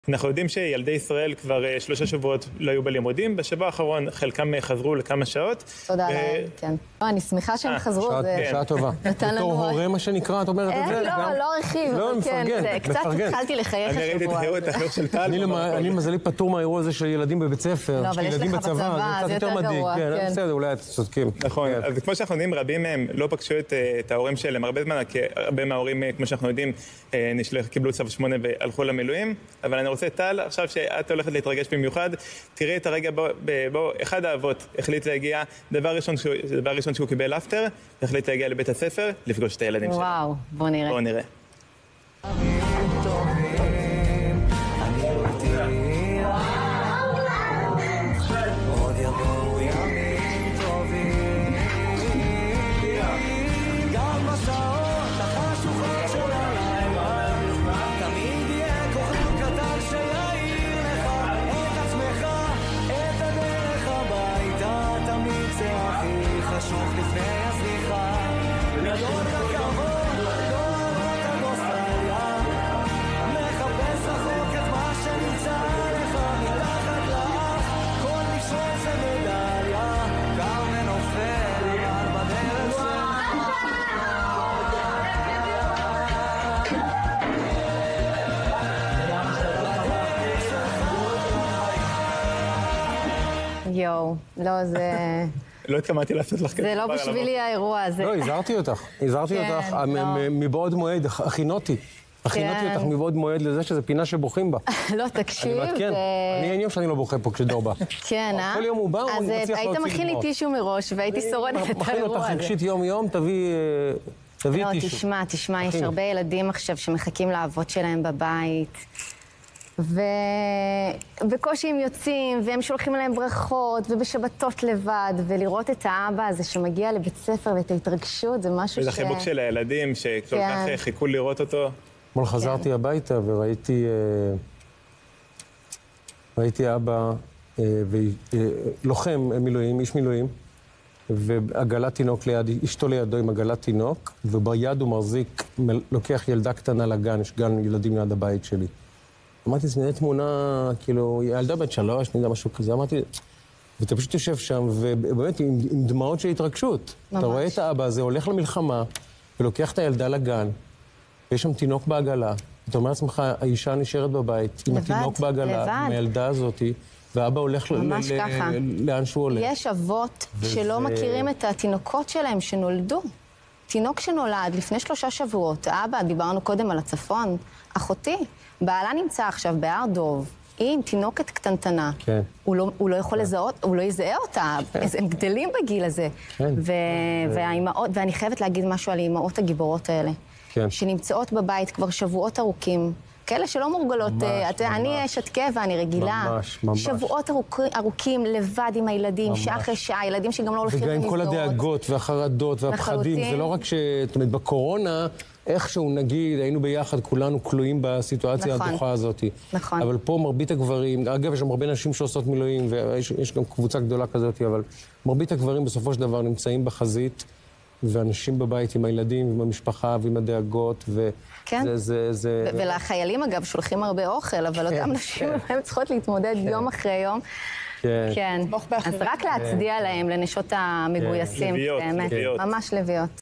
אנחנו יודעים שילדי ישראל כבר 3 שבועות לא היו בלימודים, בשבוע האחרון חלקם חזרו לכמה שעות. תודה להם, כן. אני שמחה שהם חזרו, זה שעה טובה. בתור הורה מה שנקרא, את אומרת את זה? לא רכיב, לא, מפרגן. קצת התחלתי לחייך השבוע. אני ראיתי את החיוך של טל. אני מזלי פטור מהאירוע הזה של ילדים בבית ספר. לא, אבל יש לך בצבא, זה יותר גרוע. כן, בסדר, אולי אתם צודקים. נכון, אז כמו שאנחנו יודעים, רבים מהם לא פגשו את ההורים שלהם הרבה זמן, כי הרבה מההורים, כמו שאנחנו יודעים, קיבלו צו 8 והלכו למילואים. אבל אני רוצה, טל, עכשיו שאת הולכת להתרגש במיוחד, תראי את הרגע בו אחד האבות החליט להגיע, דבר ראשון שהוא קיבל אפטר, החליט להגיע לבית הספר, לפגוש את הילדים שלו. וואו, בוא נראה. בוא נראה. חשוב לפני הסליחה, גדול הכבוד, גדול הכדורסליה, מחפש רחוק את מה שנמצא לך מתחת לאף, כל מישור זה מדליה, קר ונופל, אבל בדרך יואו, לא זה... לא התכוונתי לעשות לך כזה. זה לא בשבילי האירוע הזה. לא, הזהרתי אותך מבעוד מועד, הכינותי אותך מבעוד מועד לזה שזה פינה שבוכים בה. לא, תקשיב. אני אין יום שאני לא בוכה פה כשדור בא. כן, אה? כל יום הוא בא, הוא מצליח להוציא דמעות. אז היית מכין לי טישו מראש, והייתי שורדת את האירוע הזה. מכין אותך רגשית יום, תביא טישו. לא, תשמע, יש הרבה ילדים עכשיו שמחכים לאבות שלהם בבית. ובקושי הם יוצאים, והם שולחים להם ברכות, ובשבתות לבד, ולראות את האבא הזה שמגיע לבית ספר ואת ההתרגשות, זה משהו וזה חיבוק של הילדים שכל כך חיכו לראות אותו. אתמול חזרתי הביתה וראיתי אבא לוחם מילואים, איש מילואים, ועגלת תינוק ליד, אשתו לידו עם עגלת תינוק, וביד הוא מחזיק, לוקח ילדה קטנה לגן, יש גן ילדים ליד הבית שלי. אמרתי, זה נראה תמונה, כאילו, ילדה בת 3, אני יודע, משהו כזה, אמרתי, ואתה פשוט יושב שם, ובאמת, עם דמעות של התרגשות. ממש. אתה רואה את האבא הזה, הולך למלחמה, ולוקח את הילדה לגן, ויש שם תינוק בעגלה. אתה אומר לעצמך, האישה נשארת בבית, עם התינוק בעגלה, עם הילדה הזאת, ואבא הולך לאן שהוא הולך. יש אבות שלא מכירים את התינוקות שלהם שנולדו. תינוק שנולד לפני 3 שבועות, האבא, דיברנו קודם על הצפון, אחותי, בעלה נמצא עכשיו בהר דוב, היא עם תינוקת קטנטנה. כן. הוא לא יכול לזהות, הוא לא יזהה אותה, הם גדלים בגיל הזה. כן. ואני חייבת להגיד משהו על האימהות הגיבורות האלה. כן. שנמצאות בבית כבר שבועות ארוכים. כאלה שלא מורגלות, אני אשת קבע, אני רגילה. ממש. שבועות ארוכים לבד עם הילדים, שעה אחרי שעה, ילדים שגם לא הולכים למסגרות. למסגרות. וגם כל הדאגות והחרדות והפחדים, זה לא רק זאת אומרת, בקורונה, איכשהו נגיד, היינו ביחד, כולנו כלואים בסיטואציה הדוחה הזאת. נכון. אבל פה מרבית הגברים, אגב, יש שם הרבה נשים שעושות מילואים, ויש גם קבוצה גדולה כזאת, אבל מרבית הגברים בסופו של דבר נמצאים בחזית, ואנשים בבית עם הילדים, עם המשפחה ועם הדאגות, כן. ולחיילים, אגב, שולחים הרבה אוכל, אבל אותם נשים הן צריכות להתמודד יום אחרי יום. כן. אז רק להצדיע להם, לנשות המגויסים, באמת, ממש לביאות.